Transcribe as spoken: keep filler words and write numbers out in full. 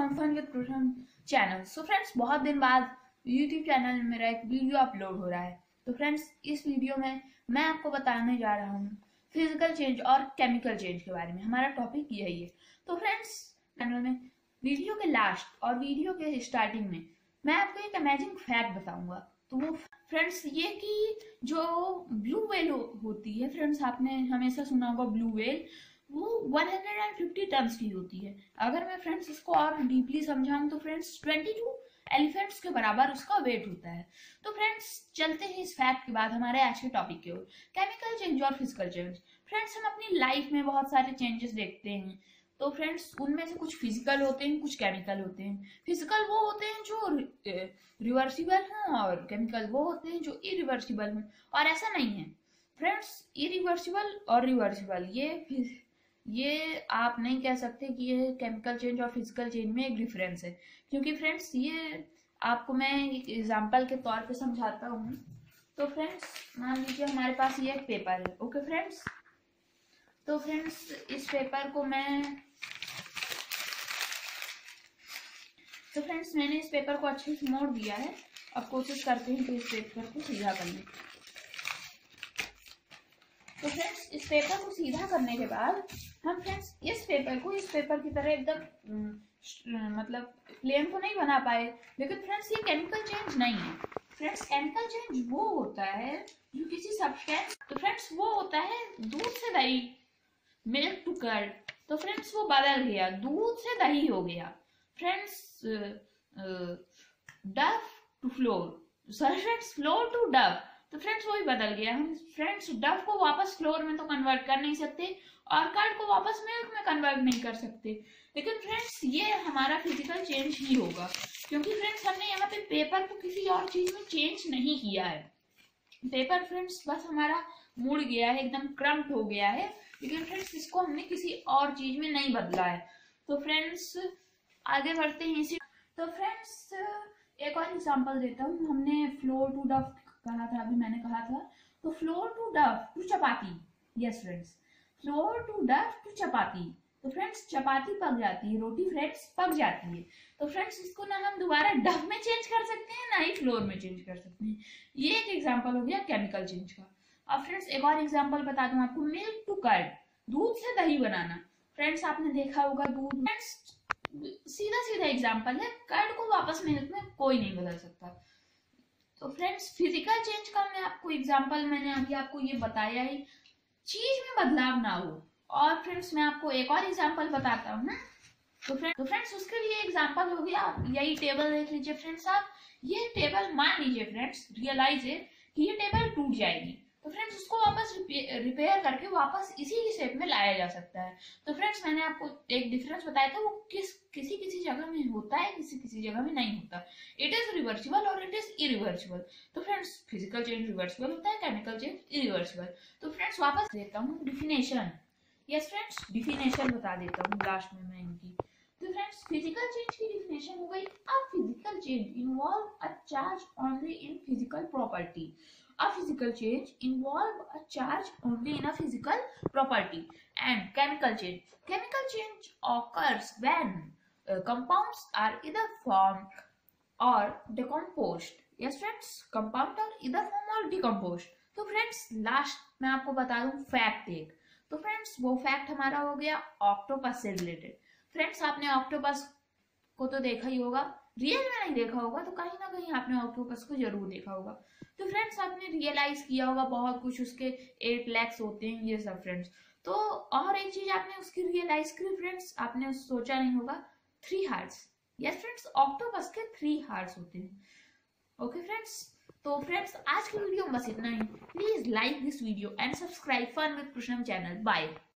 From fun with Krishna channel. So friends, बहुत दिन बाद यूट्यूब चैनल में मेरा एक वीडियो अपलोड हो रहा है। तो फ्रेंड्स, इस वीडियो में मैं आपको बताने जा रहा हूँ फिजिकल चेंज और केमिकल चेंज के बारे में। हमारा टॉपिक यही है। तो फ्रेंड्स, चैनल में वीडियो के लास्ट और वीडियो के स्टार्टिंग में मैं आपको एक अमेजिंग फैक्ट बताऊंगा। तो वो फ्रेंड्स ये कि जो ब्लू व्हेल हो, होती है फ्रेंड्स, आपने हमेशा सुना होगा ब्लू व्हेल, वो एक सौ पचास टन्स की होती है। अगर मैं फ्रेंड्स इसको और डीपली समझाऊं तो फ्रेंड्स बाईस एलिफेंट्स के बराबर उसका वेट होता है। तो फ्रेंड्स, चलते हैं इस फैक्ट के बाद हमारे आज के टॉपिक की ओर, केमिकल चेंज और फिजिकल चेंज। फ्रेंड्स, हम अपनी लाइफ में बहुत सारे चेंजेस देखते हैं। तो फ्रेंड्स, उनमें से कुछ फिजिकल होते हैं, कुछ केमिकल होते हैं। फिजिकल वो होते हैं जो रिवर्सिबल हैं और केमिकल वो होते हैं जो इरिवर्सिबल हैं। और ऐसा नहीं है फ्रेंड्स, इरिवर्सिबल और रिवर्सिबल ये ये आप नहीं कह सकते कि ये केमिकल चेंज और फिजिकल चेंज में एक डिफरेंस है, क्योंकि फ्रेंड्स ये आपको मैं एक एग्जांपल के तौर पे समझाता हूँ। तो फ्रेंड्स, मान लीजिए हमारे पास ये एक पेपर है। ओके फ्रेंड्स, तो फ्रेंड्स इस पेपर को मैं तो फ्रेंड्स मैंने इस पेपर को अच्छे से मोड़ दिया है। अब कोशिश करते हैं कि इस पेपर को सीधा कर लें। तो फ्रेंड्स, इस पेपर को सीधा करने के बाद हम फ्रेंड्स इस पेपर को इस पेपर की तरह एकदम मतलब प्लेन तो नहीं बना पाए, लेकिन फ्रेंड्स ये केमिकल चेंज नहीं है। फ्रेंड्स, केमिकल चेंज वो होता है जो किसी सब्सटेंस तो फ्रेंड्स वो होता है दूध से दही, मिल्क टू कर्ड। तो फ्रेंड्स वो बदल गया, दूध से दही हो गया। Friends, dough to flour, sorry friends, flour to dough. तो फ्रेंड्स वही बदल गया। हम फ्रेंड्स डव को वापस फ्लोर में तो कन्वर्ट कर नहीं सकते और कर्ड को वापस मिल्क में कन्वर्ट नहीं कर सकते। लेकिन फ्रेंड्स ये हमारा फिजिकल चेंज ही होगा, क्योंकि फ्रेंड्स हमने यहाँ पे पेपर को किसी और चीज में चेंज नहीं किया है। पेपर फ्रेंड्स बस हमारा मुड़ गया है, एकदम क्रम्प्ड हो गया है, लेकिन फ्रेंड्स इसको हमने किसी और चीज में नहीं बदला है। तो फ्रेंड्स आगे बढ़ते हैं इसी। तो फ्रेंड्स एक और एग्जांपल देता हूँ। हमने फ्लोर टू डव कहा था, अभी मैंने कहा था। तो flour to dough to chapati, yes friends, flour to dough to chapati. तो फ्रेंड्स चपाती पक जाती है, रोटी फ्रेंड्स पक जाती है। तो फ्रेंड्स इसको ना हम दोबारा डव में चेंज कर सकते हैं, ना ही फ्लोर में चेंज कर सकते हैं। ये एक एग्जांपल हो गया केमिकल चेंज का। अब फ्रेंड्स एक और एग्जांपल बता दूं आपको, मिल्क टू कर्ड, दूध से दही बनाना। फ्रेंड्स आपने देखा होगा दूध, फ्रेंड्स सीधा सीधा एग्जांपल है, कर्ड को वापस मिल्क में कोई नहीं बदल सकता। तो फ्रेंड्स फिजिकल चेंज का मैं आपको एग्जांपल मैंने अभी आपको ये बताया ही, चीज में बदलाव ना हो। और फ्रेंड्स मैं आपको एक और एग्जांपल बताता हूँ ना। तो फ्रेंड्स तो फ्रेंड्स उसके लिए एग्जांपल हो गया, यही टेबल देख लीजिए फ्रेंड्स आप। ये टेबल मान लीजिए फ्रेंड्स, रियलाइज है कि ये टेबल टूट जाएगी। तो फ्रेंड्स उसको वापस रिपेयर करके वापस इसी ही शेप में लाया जा सकता है। तो फ्रेंड्स मैंने आपको एक डिफरेंस बताया था, वो किस किसी किसी जगह में होता है, किसी किसी जगह में नहीं होता। इट इज रिवर्सिबल और इट इज इरिवर्सिबल। तो फ्रेंड्स फिजिकल चेंज रिवर्सिबल होता है, केमिकल चेंज इरिवर्सिबल। तो फ्रेंड्स वापस देता हूँ डिफिनेशन। यस फ्रेंड्स, डिफिनेशन बता देता हूँ लास्ट में मैं इनकी। तो फ्रेंड्स फिजिकल चेंज की डिफिनेशन हो गई, a physical change involve a charge only in physical property. A physical change involve a charge only in a physical property. And chemical change. Chemical change occurs when uh, compounds are either formed or decomposed. Yes friends, compound are either formed or decomposed. तो friends last मैं आपको बता दूं fact एक। तो friends वो fact हमारा हो गया ऑक्टोपस से रिलेटेड। फ्रेंड्स आपने ऑक्टोपस को तो देखा ही होगा, रियल में नहीं देखा होगा तो कहीं ना कहीं आपने ऑक्टोपस को जरूर देखा होगा। तो फ्रेंड्स आपने रियलाइज किया होगा बहुत कुछ, उसके एट लेग्स होते हैं ये सब फ्रेंड्स। तो और एक चीज आपने उसकी रियलाइज की फ्रेंड्स, आपने सोचा नहीं होगा, three hearts. Yes friends, octopus के थ्री हार्ट्स होते हैं। ओके फ्रेंड्स, तो फ्रेंड्स आज की वीडियो में बस इतना ही। Please like this video and subscribe fun with Krishnam channel. Bye.